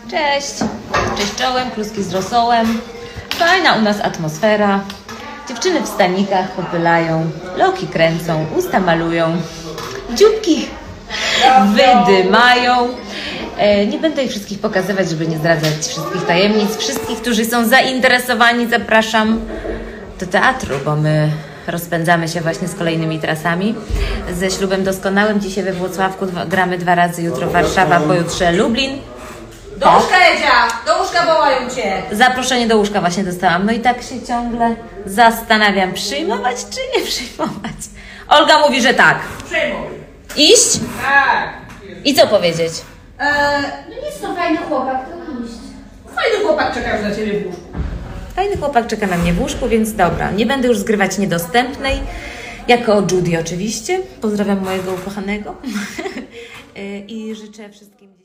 Cześć! Cześć czołem, kluski z rosołem. Fajna u nas atmosfera. Dziewczyny w stanikach popylają, loki kręcą, usta malują, dzióbki wydymają. Nie będę ich wszystkich pokazywać, żeby nie zdradzać wszystkich tajemnic. Wszystkich, którzy są zainteresowani, zapraszam do teatru, bo my rozpędzamy się właśnie z kolejnymi trasami. Ze Ślubem Doskonałym dzisiaj we Włocławku gramy 2 razy, jutro Warszawa, pojutrze Lublin. Do łóżka, Edzia! Do łóżka wołają Cię! Zaproszenie do łóżka właśnie dostałam. No i tak się ciągle zastanawiam, przyjmować czy nie przyjmować. Olga mówi, że tak. Przyjmuj. Iść? Tak. I co powiedzieć? No nic, to fajny chłopak, to iść. Fajny chłopak czeka na Ciebie w łóżku. Fajny chłopak czeka na mnie w łóżku, więc dobra. Nie będę już zgrywać niedostępnej. Jako Judy oczywiście. Pozdrawiam mojego ukochanego. I życzę wszystkim